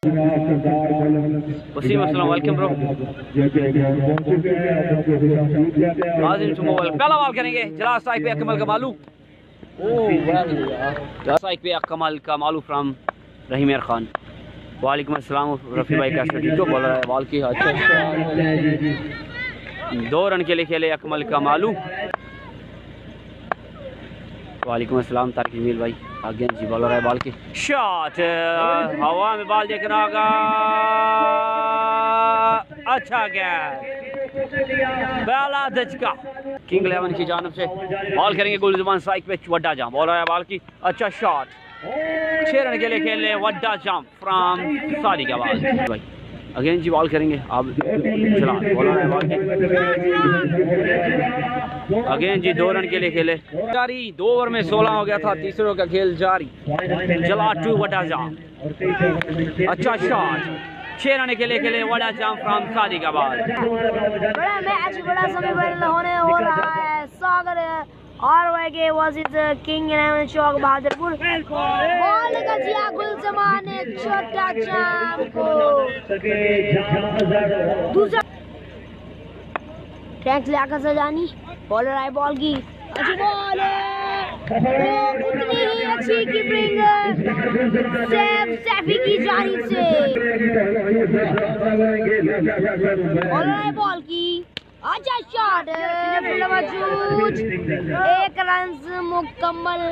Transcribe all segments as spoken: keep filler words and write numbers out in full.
वसीम अस्सलाम वालेकुम ब्रो। आज़िम से मोबाइल पहला बॉल करेंगे जला स्ट्राइक पे अकमल का मालू। स्ट्राइक पे अकमल का मालू फ्रॉम रहीम यार खान। वालेकुम अस्सलाम रफ़ी भाई का ठीक हो बोल रहा है बॉल की। अच्छा दो रन के लिए खेले अकमल का मालू। वालेकुम अस्सलाम तारिक जमील भाई आगे जी बॉलर है बॉल की शॉट हवा में बॉल देखना होगा। अच्छा गया पहला धचका किंग इलेवन की जानब से बॉल करेंगे गुलजुबान स्ट्राइक पे वड्डा जाम बॉलर है बॉल की। अच्छा शॉट छह रन के लिए खेले वड्डा जाम फ्रॉम सादी का बॉल भाई अगेन जी बॉल करेंगे आप चला बॉलर है बॉल की अगेन जी दो रन के लिए खेले जारी। दो ओवर में सोलह हो गया था तीसरे का खेल जारी जला टू वड्डा जाम। अच्छा शॉट छह रन के लिए खेले वड्डा जाम फ्रॉम सादी का बॉल। बड़ा मैच बड़ा सेमीफाइनल होने हो रहा है सागर और वही versus king eleven Chowk Bahadurpur. Ball कर दिया गुलजमान ने छोटा जाम को दूसरा टैंक लाकर सजानी बॉलर आए बॉल की अच्छी बॉल उतनी ही अच्छी कीपिंग सेफ सैफी की जानिब से बॉलर आए बॉल की। अच्छा शॉट एक रन मुकम्मल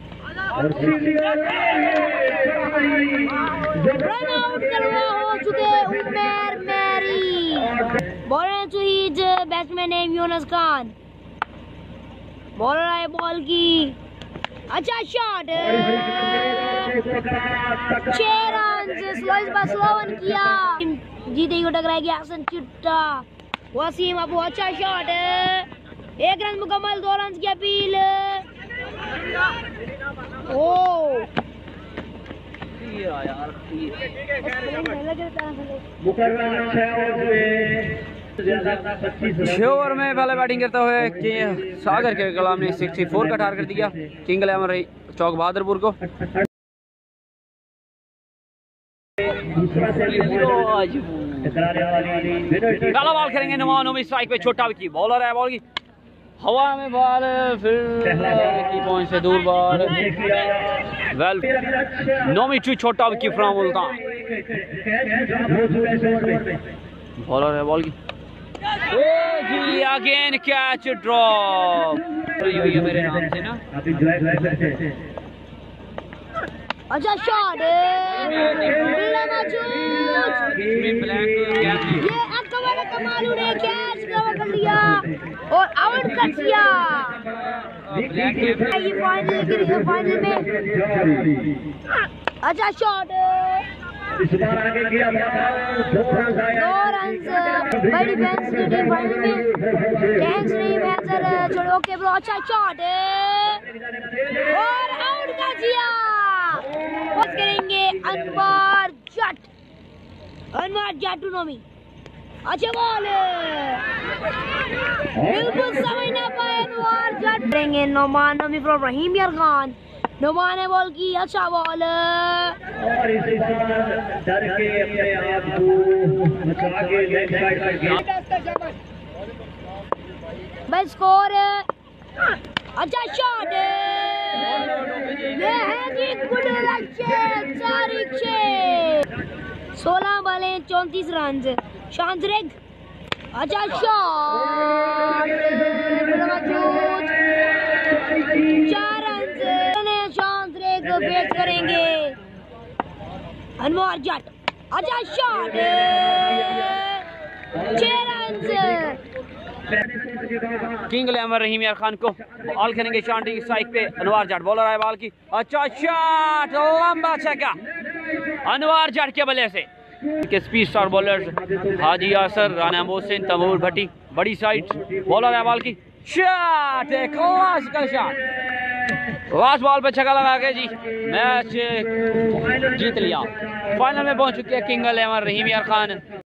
रन आउट करवा हो चुके उमेर मेरी bowler Shahid batsman name Younis Khan. Bowler आए बॉल की अच्छा शॉट छह रन स्लो वन किया जीते को टकराएगी हसन चिट्टा वसीम अबू। अच्छा शॉट एक रन मुकम्मल दो रन की अपील। ओ छह ओवर में पहले बैटिंग करते हुए सागर के कलाम ने चौंसठ का टारगेट दिया किंग इलेवन चौक बहादुरपुर को। पहला बॉल करेंगे नुमान उम्मीद स्ट्राइक पे छोटा विकी बॉलर है बॉल की हवा में बॉल फिर की पहुंच से दूर बॉल वेल नोमी टू छोटा विकी फ्रॉम मुल्तान बॉलर है बॉल की जी अगेन कैच ड्रॉप ये मेरे नाम से ना। अच्छा शॉट ये अकबर कमालू ने कैच कवर कर लिया और आउट कर दिया। ये फाइनल के लिए फाइनल में अच्छा शॉट दो रन बड़ी फैंस की टीम फाइनल में थैंक्स नहीं मैचर छोड़ो के ब्रो। अच्छा शॉट और आउट कर दिया। बस करेंगे अनवर जट अनवर जाटू नोमी। अच्छा बॉल बिल्कुल समझ ना पाए अनवर जट करेंगे नोमान नोमी फ्रॉम रहीम यार खान। नोमान ने बॉल की अच्छा बॉल और इसी डर के अपने आप को बचा के लेग साइड पर बस स्कोर। अच्छा शॉट ये है जी गुड तारीख छे सोलह बॉलें चौंतीस रन शांतरेग। अच्छा शॉट चार रन शांतरेग फेस करेंगे अनवर जट। अच्छा शॉट छह रन किंग इलेवन रहीम यार खान को बॉल करेंगे शांति की स्ट्राइक पे अनवर जट बॉलर है बॉल की। अच्छा शॉट लंबा छक्का अनवर जट के बल्ले से के speed star bowler Haji Yasir Rana Mohsin Tamoor Bhatti बड़ी साइड बॉलर है बॉल की shot classical shot last ball पे छक्का लगा के जी मैच जीत लिया। फाइनल में पहुंच चुके हैं किंग इलेवन रहीम यार खान।